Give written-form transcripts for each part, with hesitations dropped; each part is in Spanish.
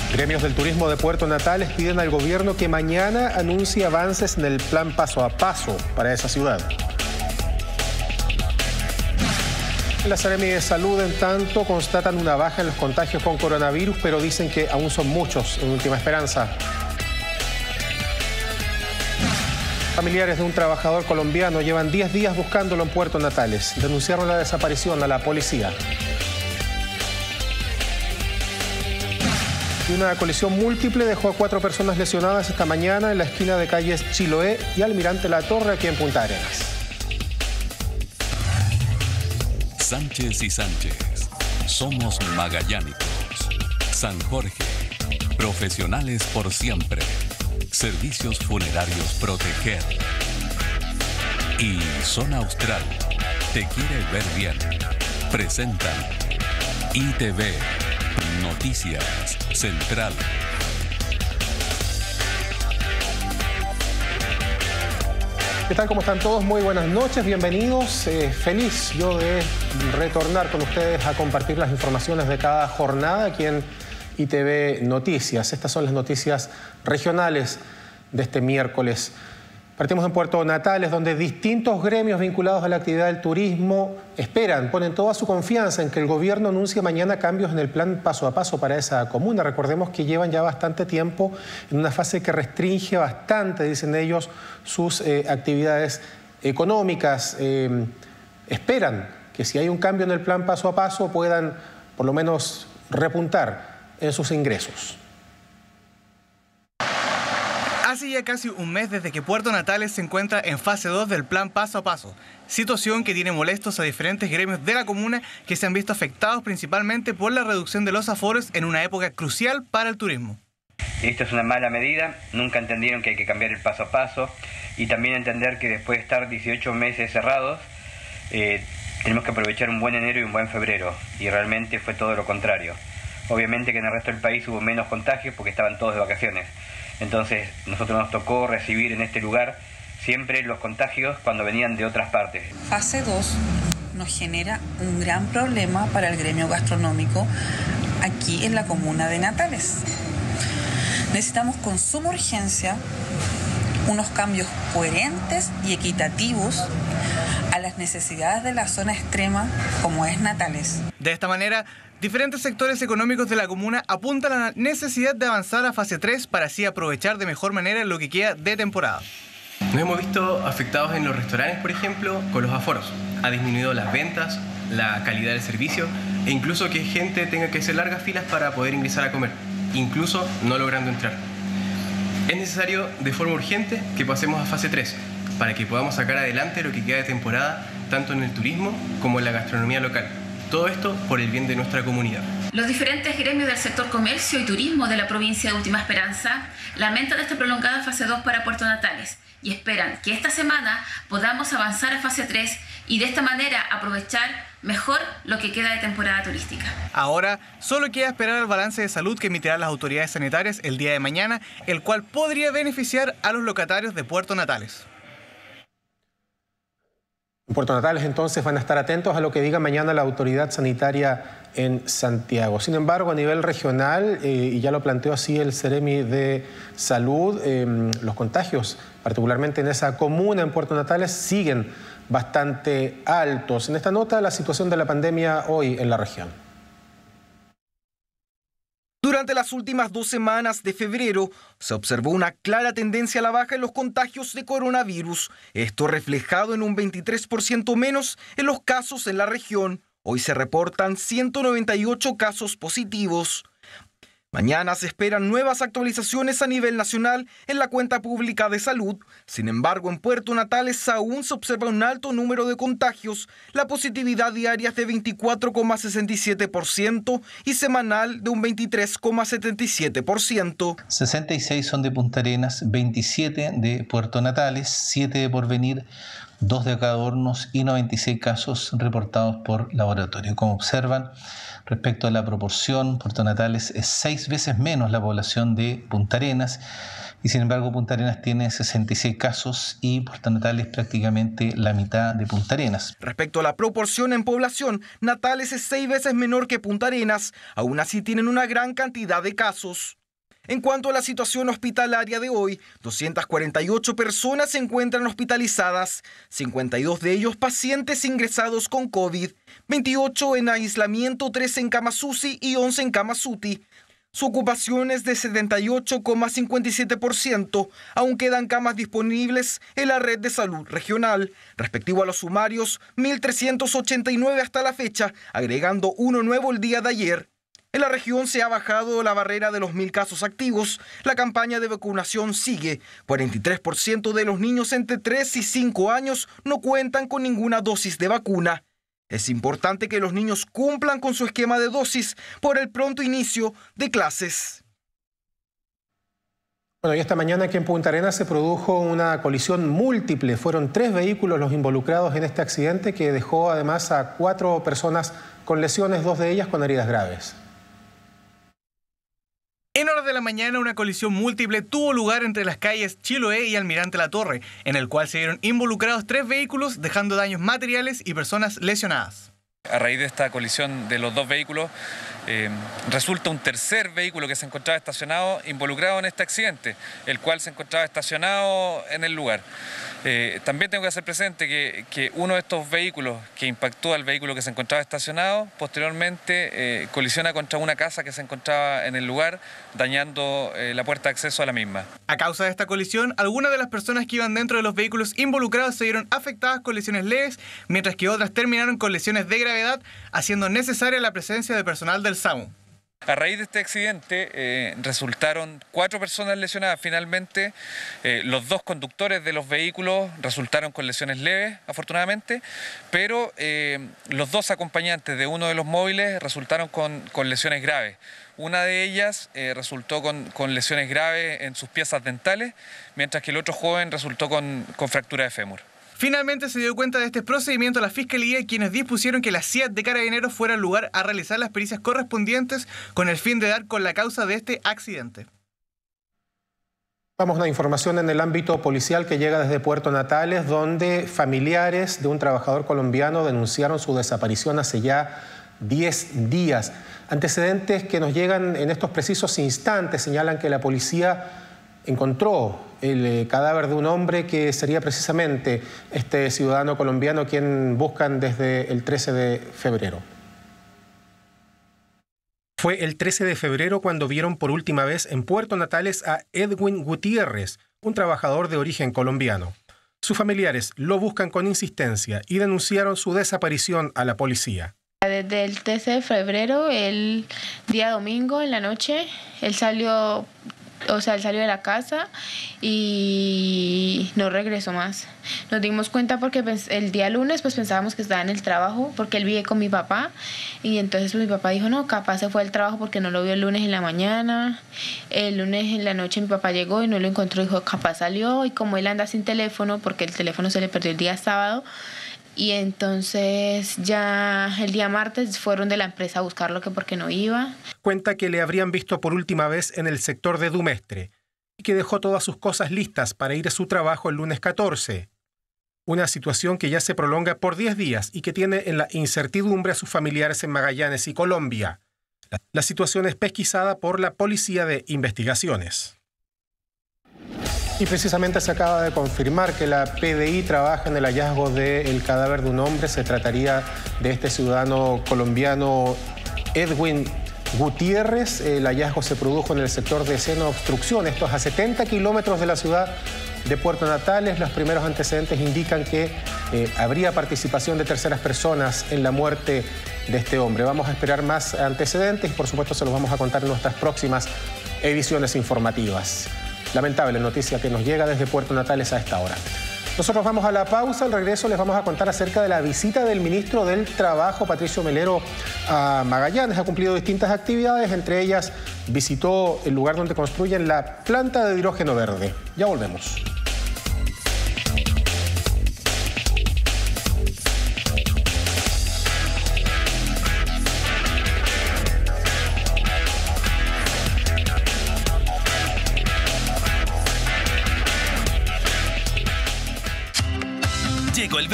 Gremios del turismo de Puerto Natales piden al gobierno que mañana anuncie avances en el plan paso a paso para esa ciudad. La Seremi de Salud, en tanto, constatan una baja en los contagios con coronavirus, pero dicen que aún son muchos, en última esperanza. Familiares de un trabajador colombiano llevan 10 días buscándolo en Puerto Natales. Denunciaron la desaparición a la policía. Una colisión múltiple dejó a 4 personas lesionadas esta mañana en la esquina de calles Chiloé y Almirante La Torre, aquí en Punta Arenas. Sánchez y Sánchez. Somos magallánicos. San Jorge. Profesionales por siempre. Servicios funerarios Proteger. Y Zona Austral. Te quiere ver bien. Presentan ITV. Noticias Central. ¿Qué tal? ¿Cómo están todos? Muy buenas noches, bienvenidos. Feliz yo de retornar con ustedes a compartir las informaciones de cada jornada aquí en ITV Noticias. Estas son las noticias regionales de este miércoles. Partimos en Puerto Natales, donde distintos gremios vinculados a la actividad del turismo ponen toda su confianza en que el gobierno anuncie mañana cambios en el plan paso a paso para esa comuna. Recordemos que llevan ya bastante tiempo en una fase que restringe bastante, dicen ellos, sus actividades económicas. Esperan que si hay un cambio en el plan paso a paso puedan por lo menos repuntar en sus ingresos. Hace ya casi un mes desde que Puerto Natales se encuentra en fase 2 del plan paso a paso, situación que tiene molestos a diferentes gremios de la comuna que se han visto afectados principalmente por la reducción de los aforos en una época crucial para el turismo. Esto es una mala medida, nunca entendieron que hay que cambiar el paso a paso y también entender que después de estar 18 meses cerrados, tenemos que aprovechar un buen enero y un buen febrero, y realmente fue todo lo contrario. Obviamente que en el resto del país hubo menos contagios porque estaban todos de vacaciones. Entonces, nosotros nos tocó recibir en este lugar siempre los contagios cuando venían de otras partes. Fase 2 nos genera un gran problema para el gremio gastronómico aquí en la comuna de Natales. Necesitamos con suma urgencia unos cambios coherentes y equitativos a las necesidades de la zona extrema como es Natales. De esta manera, diferentes sectores económicos de la comuna apuntan a la necesidad de avanzar a fase 3 para así aprovechar de mejor manera lo que queda de temporada. Nos hemos visto afectados en los restaurantes, por ejemplo, con los aforos. Ha disminuido las ventas, la calidad del servicio e incluso que gente tenga que hacer largas filas para poder ingresar a comer, incluso no logrando entrar. Es necesario de forma urgente que pasemos a fase 3 para que podamos sacar adelante lo que queda de temporada tanto en el turismo como en la gastronomía local. Todo esto por el bien de nuestra comunidad. Los diferentes gremios del sector comercio y turismo de la provincia de Última Esperanza lamentan esta prolongada fase 2 para Puerto Natales y esperan que esta semana podamos avanzar a fase 3 y de esta manera aprovechar mejor lo que queda de temporada turística. Ahora solo queda esperar el balance de salud que emitirán las autoridades sanitarias el día de mañana, el cual podría beneficiar a los locatarios de Puerto Natales. En Puerto Natales, entonces, van a estar atentos a lo que diga mañana la autoridad sanitaria en Santiago. Sin embargo, a nivel regional, y ya lo planteó así el Seremi de Salud, los contagios, particularmente en esa comuna en Puerto Natales, siguen bastante altos. En esta nota, la situación de la pandemia hoy en la región. Durante las últimas 2 semanas de febrero se observó una clara tendencia a la baja en los contagios de coronavirus, esto reflejado en un 23% menos en los casos en la región. Hoy se reportan 198 casos positivos. Mañana se esperan nuevas actualizaciones a nivel nacional en la cuenta pública de salud. Sin embargo, en Puerto Natales aún se observa un alto número de contagios. La positividad diaria es de 24,67% y semanal de un 23,77%. 66 son de Punta Arenas, 27 de Puerto Natales, 7 de Porvenir, 2 de Adornos y 96 casos reportados por laboratorio. Como observan, respecto a la proporción, Puerto Natales es 6 veces menos la población de Punta Arenas, y sin embargo Punta Arenas tiene 66 casos y Puerto Natales prácticamente la mitad de Punta Arenas. Respecto a la proporción en población, Natales es 6 veces menor que Punta Arenas, aún así tienen una gran cantidad de casos. En cuanto a la situación hospitalaria de hoy, 248 personas se encuentran hospitalizadas, 52 de ellos pacientes ingresados con COVID, 28 en aislamiento, 3 en camas UCI y 11 en camas UTI. Su ocupación es de 78,57%, aún quedan camas disponibles en la red de salud regional. Respectivo a los sumarios, 1.389 hasta la fecha, agregando uno nuevo el día de ayer. En la región se ha bajado la barrera de los 1.000 casos activos. La campaña de vacunación sigue. 43% de los niños entre 3 y 5 años no cuentan con ninguna dosis de vacuna. Es importante que los niños cumplan con su esquema de dosis por el pronto inicio de clases. Bueno, y esta mañana aquí en Punta Arenas se produjo una colisión múltiple. Fueron 3 vehículos los involucrados en este accidente que dejó además a 4 personas con lesiones, 2 de ellas con heridas graves. En horas de la mañana, una colisión múltiple tuvo lugar entre las calles Chiloé y Almirante Latorre, en el cual se vieron involucrados 3 vehículos, dejando daños materiales y personas lesionadas. A raíz de esta colisión de los 2 vehículos, resulta un tercer vehículo que se encontraba estacionado involucrado en este accidente, el cual se encontraba estacionado en el lugar. También tengo que hacer presente que uno de estos vehículos que impactó al vehículo que se encontraba estacionado, posteriormente colisiona contra una casa que se encontraba en el lugar, dañando la puerta de acceso a la misma. A causa de esta colisión, algunas de las personas que iban dentro de los vehículos involucrados se vieron afectadas con lesiones leves, mientras que otras terminaron con lesiones de gravedad, haciendo necesaria la presencia de personal del SAMU. A raíz de este accidente resultaron 4 personas lesionadas. Finalmente, los 2 conductores de los vehículos resultaron con lesiones leves, afortunadamente, pero los 2 acompañantes de uno de los móviles resultaron con lesiones graves. Una de ellas resultó con lesiones graves en sus piezas dentales, mientras que el otro joven resultó con fractura de fémur. Finalmente se dio cuenta de este procedimiento la Fiscalía, quienes dispusieron que la CIAT de Carabineros fuera al lugar a realizar las pericias correspondientes con el fin de dar con la causa de este accidente. Vamos a una información en el ámbito policial que llega desde Puerto Natales, donde familiares de un trabajador colombiano denunciaron su desaparición hace ya 10 días. Antecedentes que nos llegan en estos precisos instantes señalan que la policía encontró el cadáver de un hombre que sería precisamente este ciudadano colombiano quien buscan desde el 13 de febrero. Fue el 13 de febrero cuando vieron por última vez en Puerto Natales a Edwin Gutiérrez, un trabajador de origen colombiano. Sus familiares lo buscan con insistencia y denunciaron su desaparición a la policía. Desde el 13 de febrero, el día domingo en la noche, él salió de la casa y no regresó más. Nos dimos cuenta porque el día lunes pensábamos que estaba en el trabajo porque él vive con mi papá y entonces mi papá dijo no, capaz se fue al trabajo porque no lo vio el lunes en la mañana. El lunes en la noche mi papá llegó y no lo encontró, dijo capaz salió, y como él anda sin teléfono porque el teléfono se le perdió el día sábado, y entonces ya el día martes fueron de la empresa a buscarlo que porque no iba. Cuenta que le habrían visto por última vez en el sector de Dumestre y que dejó todas sus cosas listas para ir a su trabajo el lunes 14. Una situación que ya se prolonga por 10 días y que tiene en la incertidumbre a sus familiares en Magallanes y Colombia. La situación es pesquisada por la Policía de Investigaciones. Y precisamente se acaba de confirmar que la PDI trabaja en el hallazgo del cadáver de un hombre. Se trataría de este ciudadano colombiano Edwin Gutiérrez. El hallazgo se produjo en el sector de Seno Obstrucción. Esto es a 70 kilómetros de la ciudad de Puerto Natales. Los primeros antecedentes indican que habría participación de terceras personas en la muerte de este hombre. Vamos a esperar más antecedentes y por supuesto se los vamos a contar en nuestras próximas ediciones informativas. Lamentable noticia que nos llega desde Puerto Natales a esta hora. Nosotros vamos a la pausa. Al regreso les vamos a contar acerca de la visita del ministro del Trabajo, Patricio Melero, a Magallanes. Ha cumplido distintas actividades, entre ellas visitó el lugar donde construyen la planta de hidrógeno verde. Ya volvemos.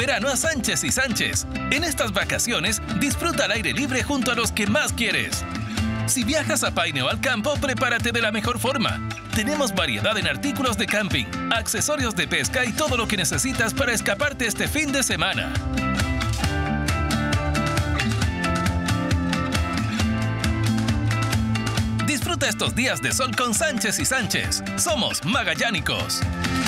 verano a Sánchez y Sánchez. En estas vacaciones, disfruta al aire libre junto a los que más quieres. Si viajas a Paine o al campo, prepárate de la mejor forma. Tenemos variedad en artículos de camping, accesorios de pesca y todo lo que necesitas para escaparte este fin de semana. Disfruta estos días de sol con Sánchez y Sánchez. Somos magallánicos.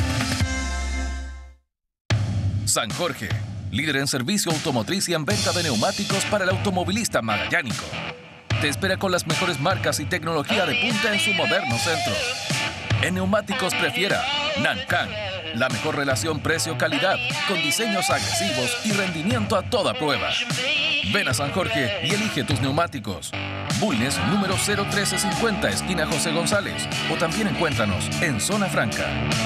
San Jorge, líder en servicio automotriz y en venta de neumáticos para el automovilista magallánico. Te espera con las mejores marcas y tecnología de punta en su moderno centro. En Neumáticos Prefiera, Nancan, la mejor relación precio-calidad, con diseños agresivos y rendimiento a toda prueba. Ven a San Jorge y elige tus neumáticos. Bulnes, número 01350, esquina José González. O también encuéntranos en Zona Franca.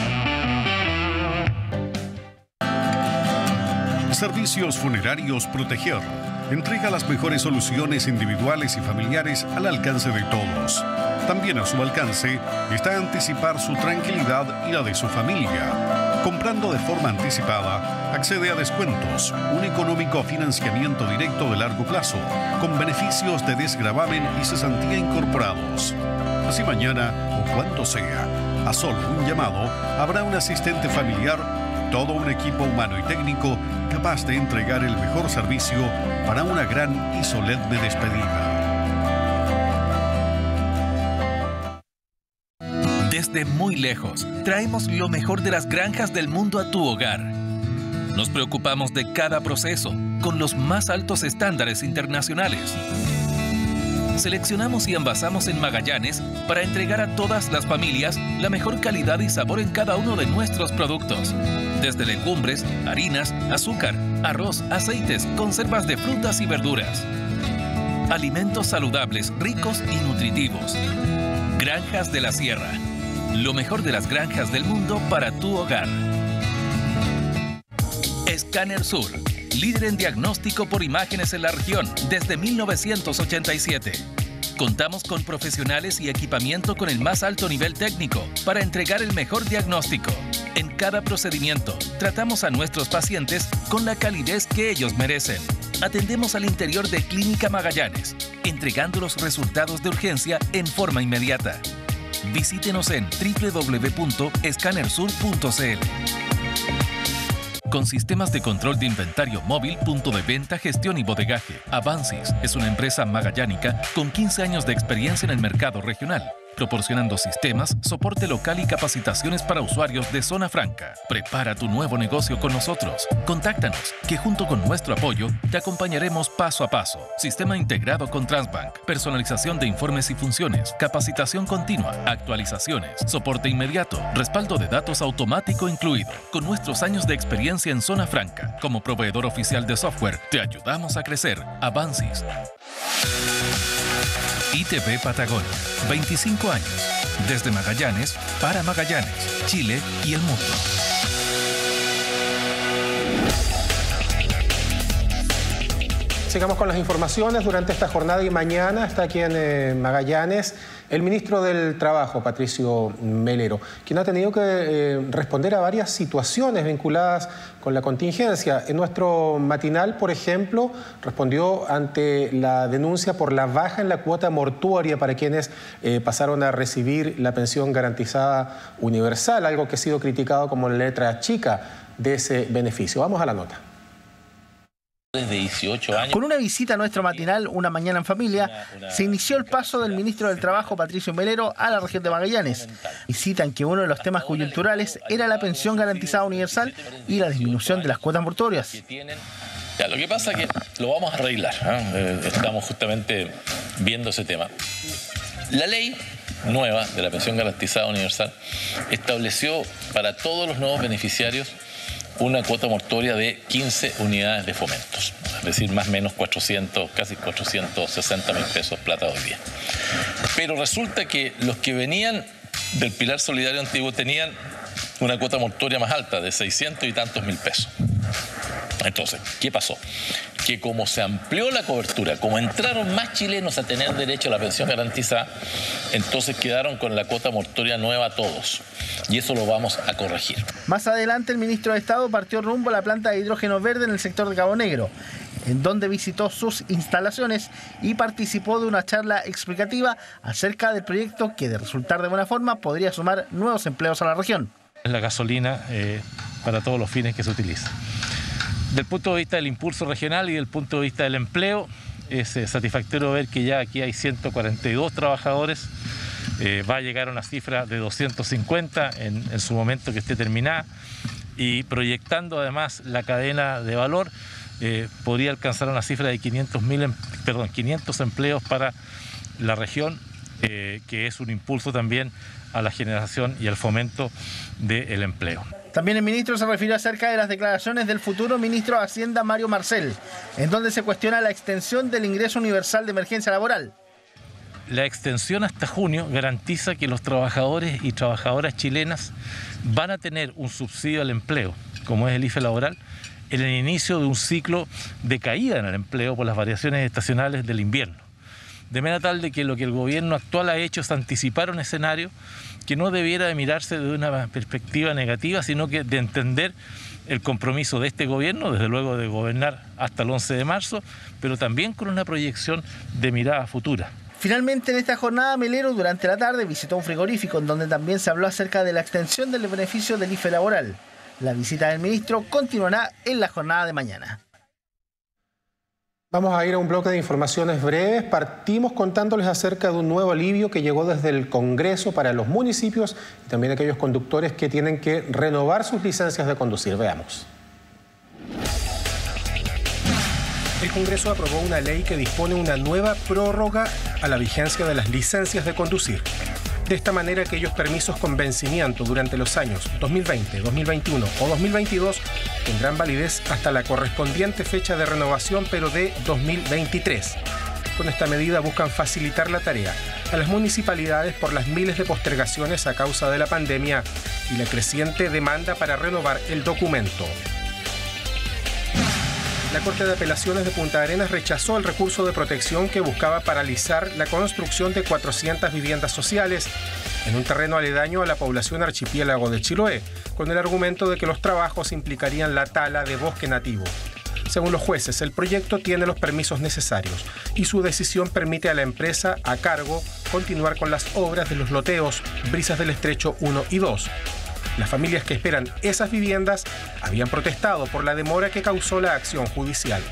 Servicios Funerarios Proteger. Entrega las mejores soluciones individuales y familiares al alcance de todos. También a su alcance está anticipar su tranquilidad y la de su familia. Comprando de forma anticipada, accede a descuentos, un económico financiamiento directo de largo plazo, con beneficios de desgravamen y cesantía incorporados. Así mañana o cuando sea, a solo un llamado, habrá un asistente familiar, todo un equipo humano y técnico capaz de entregar el mejor servicio para una gran y solemne despedida. Desde muy lejos, traemos lo mejor de las granjas del mundo a tu hogar. Nos preocupamos de cada proceso, con los más altos estándares internacionales. Seleccionamos y envasamos en Magallanes para entregar a todas las familias la mejor calidad y sabor en cada uno de nuestros productos. Desde legumbres, harinas, azúcar, arroz, aceites, conservas de frutas y verduras. Alimentos saludables, ricos y nutritivos. Granjas de la Sierra. Lo mejor de las granjas del mundo para tu hogar. Escáner Sur. Líder en diagnóstico por imágenes en la región desde 1987. Contamos con profesionales y equipamiento con el más alto nivel técnico para entregar el mejor diagnóstico. En cada procedimiento, tratamos a nuestros pacientes con la calidez que ellos merecen. Atendemos al interior de Clínica Magallanes, entregando los resultados de urgencia en forma inmediata. Visítenos en www.escanersur.cl. Con sistemas de control de inventario móvil, punto de venta, gestión y bodegaje, Avansis es una empresa magallánica con 15 años de experiencia en el mercado regional, proporcionando sistemas, soporte local y capacitaciones para usuarios de Zona Franca. Prepara tu nuevo negocio con nosotros. Contáctanos, que junto con nuestro apoyo te acompañaremos paso a paso. Sistema integrado con Transbank, personalización de informes y funciones, capacitación continua, actualizaciones, soporte inmediato, respaldo de datos automático incluido. Con nuestros años de experiencia en Zona Franca, como proveedor oficial de software, te ayudamos a crecer. Avansis. ITV Patagonia, 25 años. Desde Magallanes, para Magallanes, Chile y el mundo. Sigamos con las informaciones. Durante esta jornada y mañana está aquí en Magallanes el ministro del Trabajo, Patricio Melero, quien ha tenido que responder a varias situaciones vinculadas con la contingencia. En nuestro matinal, por ejemplo, respondió ante la denuncia por la baja en la cuota mortuoria para quienes pasaron a recibir la pensión garantizada universal, algo que ha sido criticado como la letra chica de ese beneficio. Vamos a la nota. Desde 18 años. Con una visita a nuestro matinal, Una Mañana en Familia, se inició el paso del ministro del Trabajo, Patricio Melero, a la región de Magallanes. Visita en que uno de los temas coyunturales era la pensión garantizada universal y la disminución de las cuotas mortuorias. Ya, lo que pasa es que lo vamos a arreglar, ¿eh? Estamos justamente viendo ese tema. La ley nueva de la pensión garantizada universal estableció para todos los nuevos beneficiarios una cuota mortuoria de 15 unidades de fomentos, es decir, más o menos 400, casi 460 mil pesos plata hoy día. Pero resulta que los que venían del Pilar Solidario Antiguo tenían una cuota mortuoria más alta, de 600 y tantos mil pesos. Entonces, ¿qué pasó? que como se amplió la cobertura, como entraron más chilenos a tener derecho a la pensión garantizada, entonces quedaron con la cuota mortuoria nueva todos. Y eso lo vamos a corregir. Más adelante, el ministro de Estado partió rumbo a la planta de hidrógeno verde en el sector de Cabo Negro, en donde visitó sus instalaciones y participó de una charla explicativa acerca del proyecto que, de resultar de buena forma, podría sumar nuevos empleos a la región. Es la gasolina para todos los fines que se utiliza. Del punto de vista del impulso regional y del punto de vista del empleo, es satisfactorio ver que ya aquí hay 142 trabajadores. Va a llegar a una cifra de 250 en su momento que esté terminada, y proyectando además la cadena de valor, podría alcanzar una cifra de 500 empleos para la región, que es un impulso también a la generación y al fomento del empleo. También el ministro se refirió acerca de las declaraciones del futuro ministro de Hacienda, Mario Marcel, en donde se cuestiona la extensión del ingreso universal de emergencia laboral. La extensión hasta junio garantiza que los trabajadores y trabajadoras chilenas van a tener un subsidio al empleo, como es el IFE laboral, en el inicio de un ciclo de caída en el empleo por las variaciones estacionales del invierno. De manera tal de que lo que el gobierno actual ha hecho es anticipar un escenario que no debiera de mirarse de una perspectiva negativa, sino que de entender el compromiso de este gobierno, desde luego de gobernar hasta el 11 de marzo, pero también con una proyección de mirada futura. Finalmente, en esta jornada, Melero durante la tarde visitó un frigorífico en donde también se habló acerca de la extensión del beneficio del IFE laboral. La visita del ministro continuará en la jornada de mañana. Vamos a ir a un bloque de informaciones breves. Partimos contándoles acerca de un nuevo alivio que llegó desde el Congreso para los municipios y también aquellos conductores que tienen que renovar sus licencias de conducir. Veamos. El Congreso aprobó una ley que dispone una nueva prórroga a la vigencia de las licencias de conducir. De esta manera, aquellos permisos con vencimiento durante los años 2020, 2021 o 2022 tendrán validez hasta la correspondiente fecha de renovación, pero de 2023. Con esta medida buscan facilitar la tarea a las municipalidades por las miles de postergaciones a causa de la pandemia y la creciente demanda para renovar el documento. La Corte de Apelaciones de Punta Arenas rechazó el recurso de protección que buscaba paralizar la construcción de 400 viviendas sociales en un terreno aledaño a la población archipiélago de Chiloé, con el argumento de que los trabajos implicarían la tala de bosque nativo. Según los jueces, el proyecto tiene los permisos necesarios y su decisión permite a la empresa a cargo continuar con las obras de los loteos Brisas del Estrecho 1 y 2. Las familias que esperan esas viviendas habían protestado por la demora que causó la acción judicial.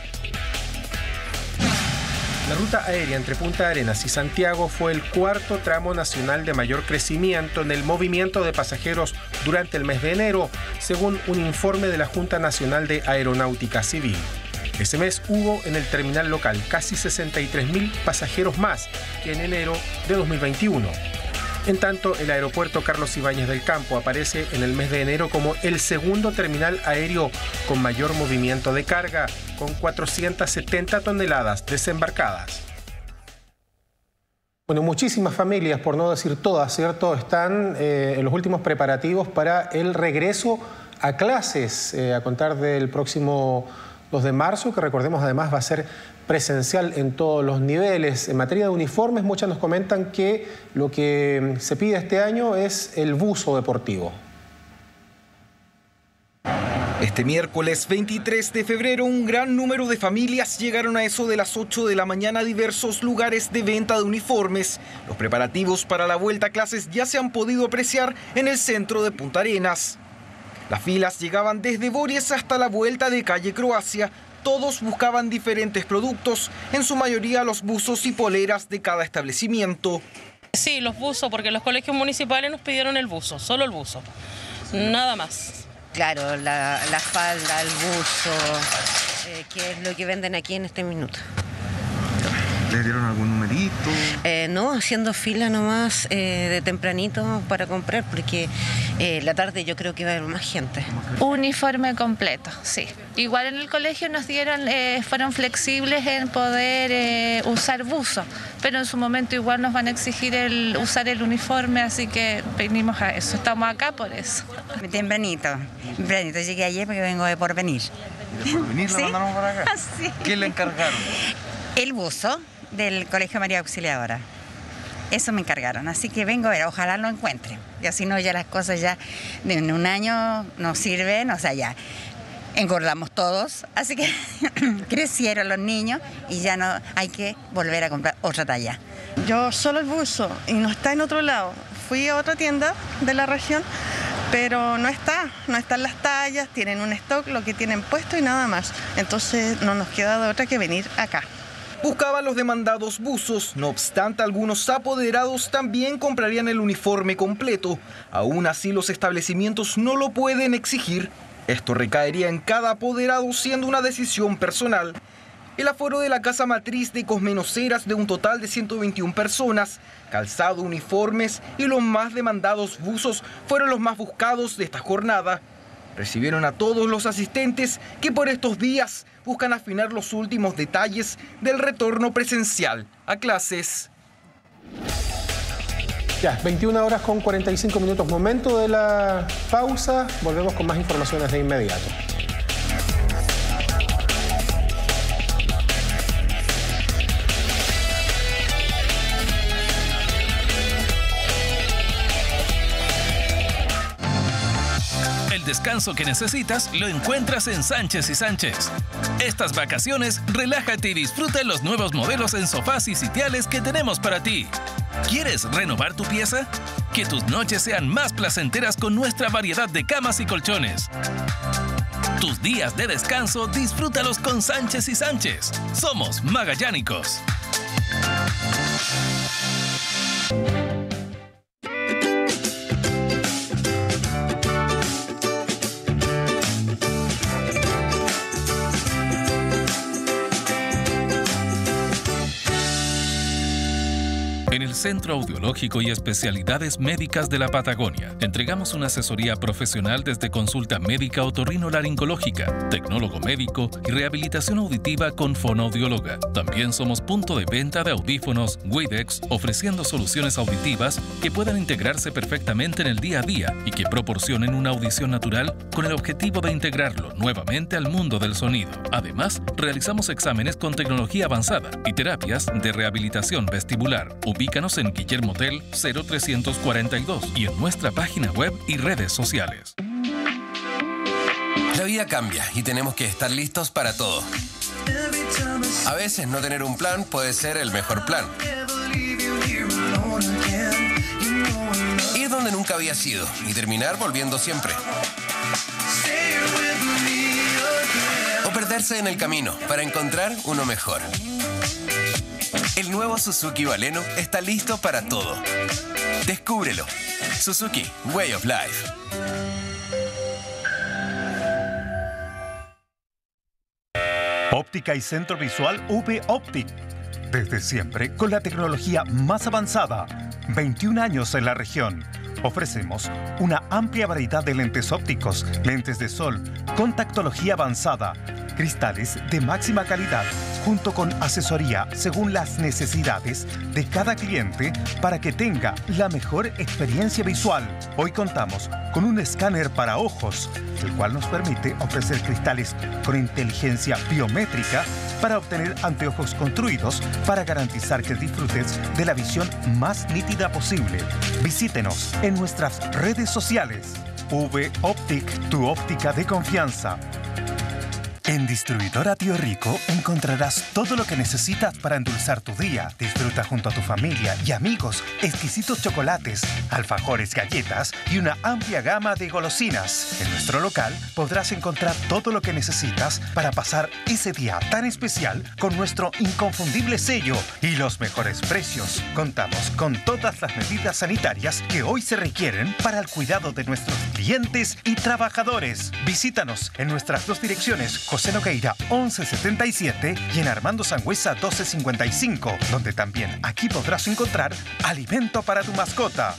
La ruta aérea entre Punta Arenas y Santiago fue el cuarto tramo nacional de mayor crecimiento en el movimiento de pasajeros durante el mes de enero, según un informe de la Junta Nacional de Aeronáutica Civil. Ese mes hubo en el terminal local casi 63.000 pasajeros más que en enero de 2021. En tanto, el aeropuerto Carlos Ibáñez del Campo aparece en el mes de enero como el segundo terminal aéreo con mayor movimiento de carga, con 470 toneladas desembarcadas. Bueno, muchísimas familias, por no decir todas, ¿cierto?, están en los últimos preparativos para el regreso a clases a contar del próximo 2 de marzo, que recordemos además va a ser presencial en todos los niveles. En materia de uniformes, muchas nos comentan que lo que se pide este año es el buzo deportivo. Este miércoles 23 de febrero, un gran número de familias llegaron a eso de las 8 de la mañana a diversos lugares de venta de uniformes. Los preparativos para la vuelta a clases ya se han podido apreciar en el centro de Punta Arenas. Las filas llegaban desde Bories hasta la vuelta de calle Croacia. Todos buscaban diferentes productos, en su mayoría los buzos y poleras de cada establecimiento. Sí, los buzos, porque los colegios municipales nos pidieron el buzo, solo el buzo, nada más. Claro, la falda, el buzo, que es lo que venden aquí en este minuto. ¿Les dieron algún numerito? No, haciendo fila nomás de tempranito para comprar, porque la tarde yo creo que va a haber más gente. Uniforme completo, sí. Igual en el colegio nos dieron, fueron flexibles en poder usar buzo, pero en su momento igual nos van a exigir usar el uniforme, así que venimos a eso, estamos acá por eso. Tempranito llegué ayer porque vengo de Porvenir. ¿Y por venir la mandaron para acá? Sí. ¿Qué le encargaron? El buzo del Colegio María Auxiliadora. Eso me encargaron, así que vengo a ver, ojalá lo encuentren. Y así no, ya las cosas ya en un año no sirven, o sea, ya engordamos todos, así que crecieron los niños y ya no hay que volver a comprar otra talla. Yo solo el buzo y no está en otro lado. Fui a otra tienda de la región, pero no están las tallas, tienen un stock, lo que tienen puesto y nada más. Entonces no nos queda de otra que venir acá. Buscaban los demandados buzos, no obstante algunos apoderados también comprarían el uniforme completo. Aún así los establecimientos no lo pueden exigir. Esto recaería en cada apoderado siendo una decisión personal. El aforo de la casa matriz de Cosmenoceras de un total de 121 personas, calzado, uniformes y los más demandados buzos fueron los más buscados de esta jornada. Recibieron a todos los asistentes que por estos días buscan afinar los últimos detalles del retorno presencial a clases. Ya, 21 horas con 45 minutos, momento de la pausa. Volvemos con más informaciones de inmediato. El descanso que necesitas lo encuentras en Sánchez y Sánchez. Estas vacaciones, relájate y disfruta los nuevos modelos en sofás y sitiales que tenemos para ti. ¿Quieres renovar tu pieza? Que tus noches sean más placenteras con nuestra variedad de camas y colchones. Tus días de descanso, disfrútalos con Sánchez y Sánchez. Somos magallánicos. En el Centro Audiológico y Especialidades Médicas de la Patagonia, entregamos una asesoría profesional desde consulta médica otorrinolaringológica, tecnólogo médico y rehabilitación auditiva con fonoaudióloga. También somos punto de venta de audífonos Widex, ofreciendo soluciones auditivas que puedan integrarse perfectamente en el día a día y que proporcionen una audición natural con el objetivo de integrarlo nuevamente al mundo del sonido. Además, realizamos exámenes con tecnología avanzada y terapias de rehabilitación vestibular. Ubícanos en Guillermo Tell 0342 y en nuestra página web y redes sociales. La vida cambia y tenemos que estar listos para todo. A veces no tener un plan puede ser el mejor plan. Ir donde nunca había sido y terminar volviendo siempre. O perderse en el camino para encontrar uno mejor. El nuevo Suzuki Baleno está listo para todo. Descúbrelo. Suzuki Way of Life. Óptica y Centro Visual V Optic. Desde siempre con la tecnología más avanzada. 21 años en la región. Ofrecemos una amplia variedad de lentes ópticos, lentes de sol, contactología avanzada, cristales de máxima calidad, junto con asesoría según las necesidades de cada cliente para que tenga la mejor experiencia visual. Hoy contamos con un escáner para ojos, el cual nos permite ofrecer cristales con inteligencia biométrica para obtener anteojos construidos para garantizar que disfrutes de la visión más nítida posible. Visítenos en nuestras redes sociales. V Optic, tu óptica de confianza. En Distribuidora Tío Rico encontrarás todo lo que necesitas para endulzar tu día. Disfruta junto a tu familia y amigos exquisitos chocolates, alfajores, galletas y una amplia gama de golosinas. En nuestro local podrás encontrar todo lo que necesitas para pasar ese día tan especial con nuestro inconfundible sello y los mejores precios. Contamos con todas las medidas sanitarias que hoy se requieren para el cuidado de nuestros clientes y trabajadores. Visítanos en nuestras dos direcciones, José Nogueira 1177 y en Armando Sangüesa 1255, donde también aquí podrás encontrar alimento para tu mascota.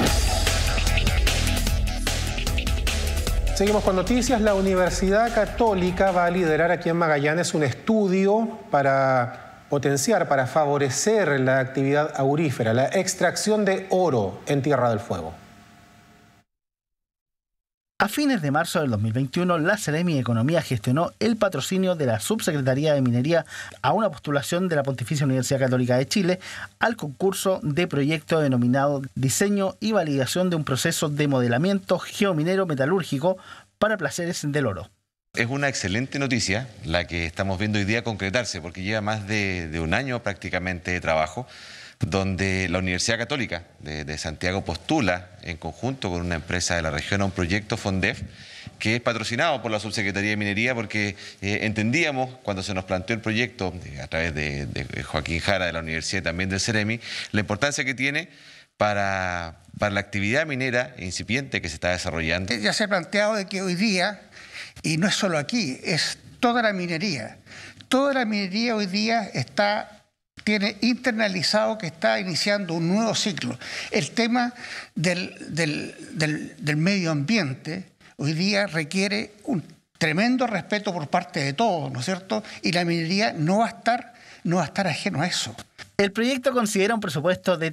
Seguimos con noticias. La Universidad Católica va a liderar aquí en Magallanes un estudio para potenciar, para favorecer la actividad aurífera, la extracción de oro en Tierra del Fuego. A fines de marzo del 2021, la Seremi de Economía gestionó el patrocinio de la Subsecretaría de Minería a una postulación de la Pontificia Universidad Católica de Chile al concurso de proyecto denominado Diseño y Validación de un proceso de modelamiento geominero metalúrgico para placeres del oro. Es una excelente noticia la que estamos viendo hoy día concretarse, porque lleva más de un año prácticamente de trabajo, donde la Universidad Católica de Santiago postula en conjunto con una empresa de la región a un proyecto FONDEF que es patrocinado por la Subsecretaría de Minería, porque entendíamos cuando se nos planteó el proyecto a través de Joaquín Jara de la Universidad y también del Seremi, la importancia que tiene para la actividad minera incipiente que se está desarrollando. Ya se ha planteado de que hoy día, y no es solo aquí, es toda la minería hoy día tiene internalizado que está iniciando un nuevo ciclo. El tema del medio ambiente hoy día requiere un tremendo respeto por parte de todos, ¿no es cierto? Y la minería no va a estar ajeno a eso. El proyecto considera un presupuesto de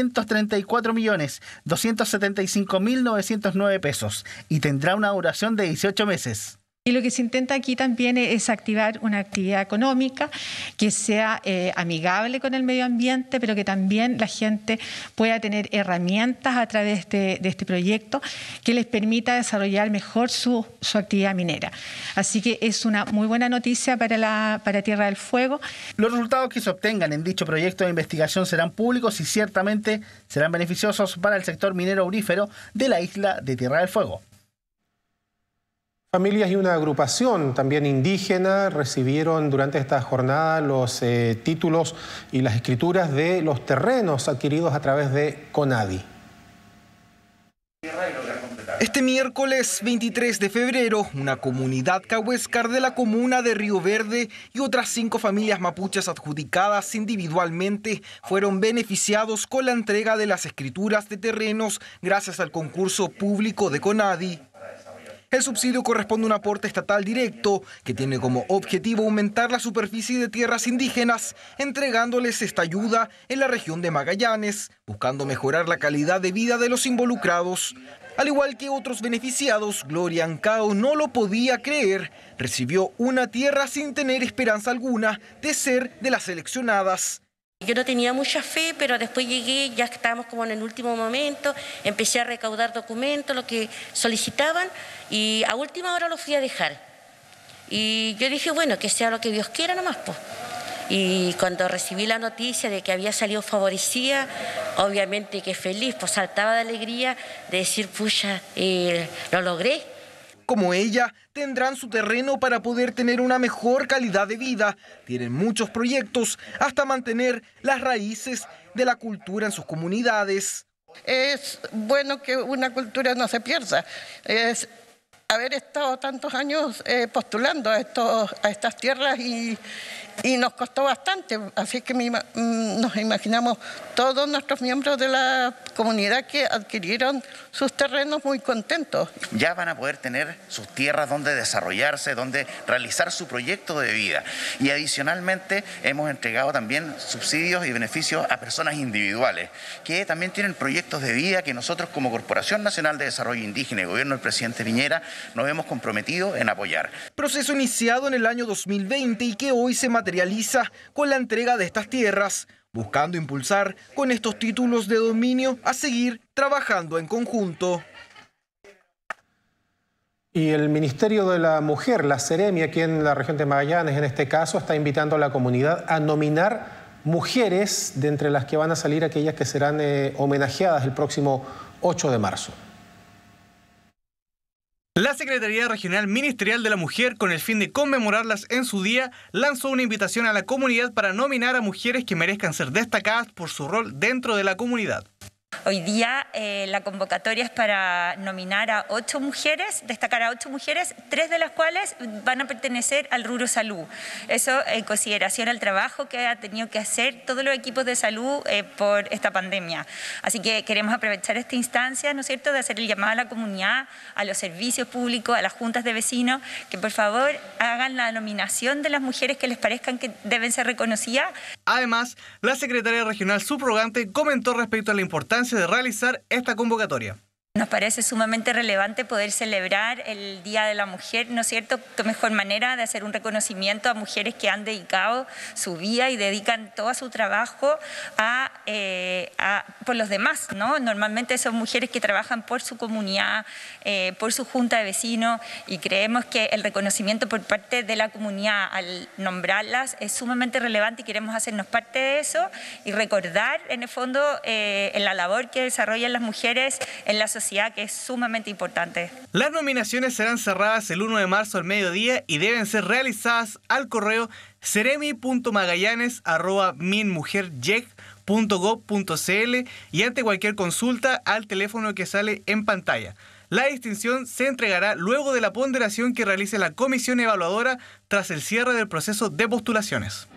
334.275.909 pesos y tendrá una duración de 18 meses. Y lo que se intenta aquí también es activar una actividad económica que sea amigable con el medio ambiente, pero que también la gente pueda tener herramientas a través de este proyecto que les permita desarrollar mejor su actividad minera. Así que es una muy buena noticia para Tierra del Fuego. Los resultados que se obtengan en dicho proyecto de investigación serán públicos y ciertamente serán beneficiosos para el sector minero aurífero de la isla de Tierra del Fuego. Familias y una agrupación también indígena recibieron durante esta jornada los títulos y las escrituras de los terrenos adquiridos a través de CONADI. Este miércoles 23 de febrero, una comunidad cahuéscar de la comuna de Río Verde y otras 5 familias mapuches adjudicadas individualmente fueron beneficiados con la entrega de las escrituras de terrenos gracias al concurso público de CONADI. El subsidio corresponde a un aporte estatal directo que tiene como objetivo aumentar la superficie de tierras indígenas, entregándoles esta ayuda en la región de Magallanes, buscando mejorar la calidad de vida de los involucrados. Al igual que otros beneficiados, Gloria Ancao no lo podía creer. Recibió una tierra sin tener esperanza alguna de ser de las seleccionadas. Yo no tenía mucha fe, pero después llegué, ya estábamos como en el último momento, empecé a recaudar documentos, lo que solicitaban, y a última hora lo fui a dejar. Y yo dije, bueno, que sea lo que Dios quiera nomás, pues. Y cuando recibí la noticia de que había salido favorecida, obviamente que feliz, pues saltaba de alegría de decir, pucha, lo logré. Como ella, tendrán su terreno para poder tener una mejor calidad de vida. Tienen muchos proyectos hasta mantener las raíces de la cultura en sus comunidades. Es bueno que una cultura no se pierda. Es haber estado tantos años postulando a estas tierras y nos costó bastante, así que nos imaginamos todos nuestros miembros de la comunidad que adquirieron sus terrenos muy contentos. Ya van a poder tener sus tierras donde desarrollarse, donde realizar su proyecto de vida. Y adicionalmente hemos entregado también subsidios y beneficios a personas individuales que también tienen proyectos de vida que nosotros como Corporación Nacional de Desarrollo Indígena y Gobierno del presidente Piñera nos hemos comprometido en apoyar. Proceso iniciado en el año 2020 y que hoy se materializa con la entrega de estas tierras, buscando impulsar con estos títulos de dominio a seguir trabajando en conjunto. Y el Ministerio de la Mujer, la Seremi, aquí en la región de Magallanes, en este caso, está invitando a la comunidad a nominar mujeres, de entre las que van a salir aquellas que serán homenajeadas el próximo 8 de marzo. La Secretaría Regional Ministerial de la Mujer, con el fin de conmemorarlas en su día, lanzó una invitación a la comunidad para nominar a mujeres que merezcan ser destacadas por su rol dentro de la comunidad. Hoy día la convocatoria es para nominar a 8 mujeres, destacar a 8 mujeres, 3 de las cuales van a pertenecer al rubro salud. Eso en consideración al trabajo que ha tenido que hacer todos los equipos de salud por esta pandemia. Así que queremos aprovechar esta instancia, ¿no es cierto?, de hacer el llamado a la comunidad, a los servicios públicos, a las juntas de vecinos, que por favor hagan la nominación de las mujeres que les parezcan que deben ser reconocidas. Además, la secretaria regional subrogante comentó respecto a la importancia de realizar esta convocatoria. Nos parece sumamente relevante poder celebrar el Día de la Mujer, ¿no es cierto? Qué mejor manera de hacer un reconocimiento a mujeres que han dedicado su vida y dedican todo su trabajo por los demás, ¿no? Normalmente son mujeres que trabajan por su comunidad, por su junta de vecinos, y creemos que el reconocimiento por parte de la comunidad al nombrarlas es sumamente relevante y queremos hacernos parte de eso y recordar en el fondo la labor que desarrollan las mujeres en la sociedad, que es sumamente importante. Las nominaciones serán cerradas el 1 de marzo al mediodía y deben ser realizadas al correo ceremi.magallanes@minmujerjec.gov.cl y ante cualquier consulta al teléfono que sale en pantalla. La distinción se entregará luego de la ponderación que realice la comisión evaluadora tras el cierre del proceso de postulaciones.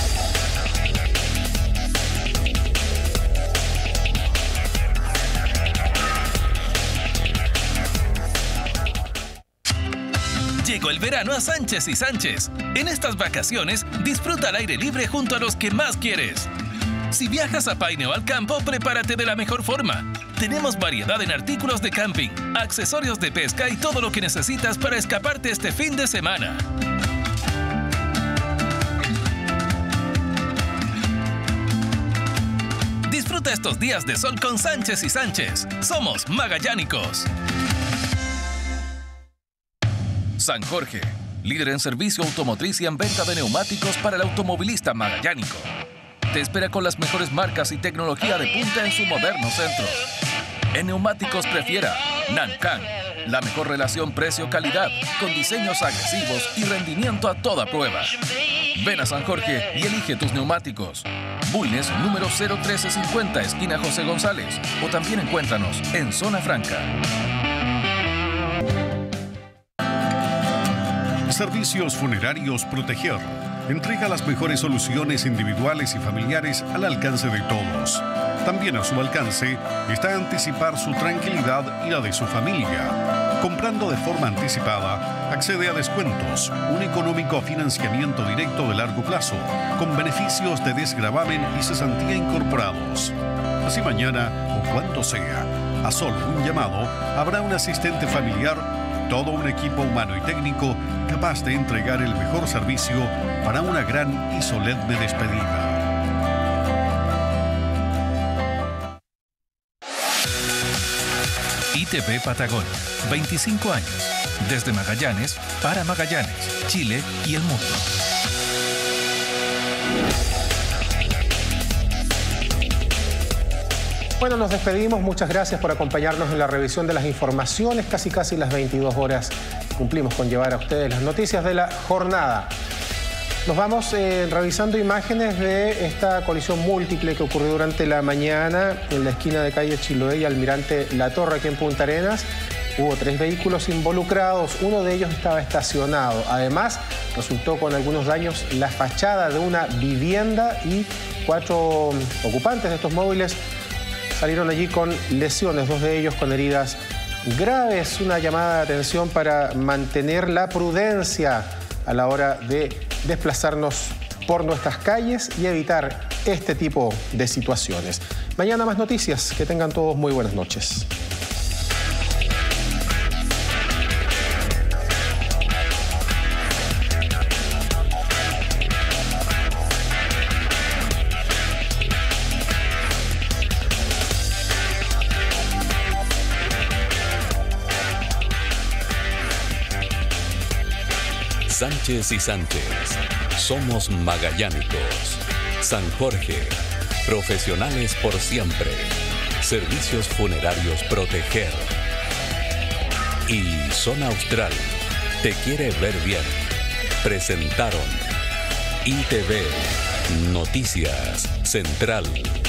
Llegó el verano a Sánchez y Sánchez. En estas vacaciones, disfruta al aire libre junto a los que más quieres. Si viajas a Paine o al campo, prepárate de la mejor forma. Tenemos variedad en artículos de camping, accesorios de pesca y todo lo que necesitas para escaparte este fin de semana. Disfruta estos días de sol con Sánchez y Sánchez. Somos magallánicos. San Jorge, líder en servicio automotriz y en venta de neumáticos para el automovilista magallánico. Te espera con las mejores marcas y tecnología de punta en su moderno centro. En Neumáticos Prefiera, Nancan, la mejor relación precio-calidad, con diseños agresivos y rendimiento a toda prueba. Ven a San Jorge y elige tus neumáticos. Bulnes, número 01350, esquina José González, o también encuéntranos en Zona Franca. Servicios Funerarios Proteger entrega las mejores soluciones individuales y familiares al alcance de todos. También a su alcance está anticipar su tranquilidad y la de su familia. Comprando de forma anticipada, accede a descuentos, un económico financiamiento directo de largo plazo, con beneficios de desgravamen y cesantía incorporados. Así mañana o cuando sea, a solo un llamado, habrá un asistente familiar, todo un equipo humano y técnico capaz de entregar el mejor servicio para una gran y solemne despedida. ITV Patagonia, 25 años. Desde Magallanes, para Magallanes, Chile y el mundo. Bueno, nos despedimos. Muchas gracias por acompañarnos en la revisión de las informaciones. Casi las 22 horas cumplimos con llevar a ustedes las noticias de la jornada. Nos vamos revisando imágenes de esta colisión múltiple que ocurrió durante la mañana en la esquina de calle Chiloé y Almirante La Torre, aquí en Punta Arenas. Hubo 3 vehículos involucrados, uno de ellos estaba estacionado. Además, resultó con algunos daños la fachada de una vivienda y 4 ocupantes de estos móviles salieron allí con lesiones, 2 de ellos con heridas graves. Una llamada de atención para mantener la prudencia a la hora de desplazarnos por nuestras calles y evitar este tipo de situaciones. Mañana más noticias. Que tengan todos muy buenas noches. Sánchez y Sánchez, somos magallánicos. San Jorge, profesionales por siempre. Servicios Funerarios Proteger. Y Zona Austral, te quiere ver bien. Presentaron ITV Noticias Central.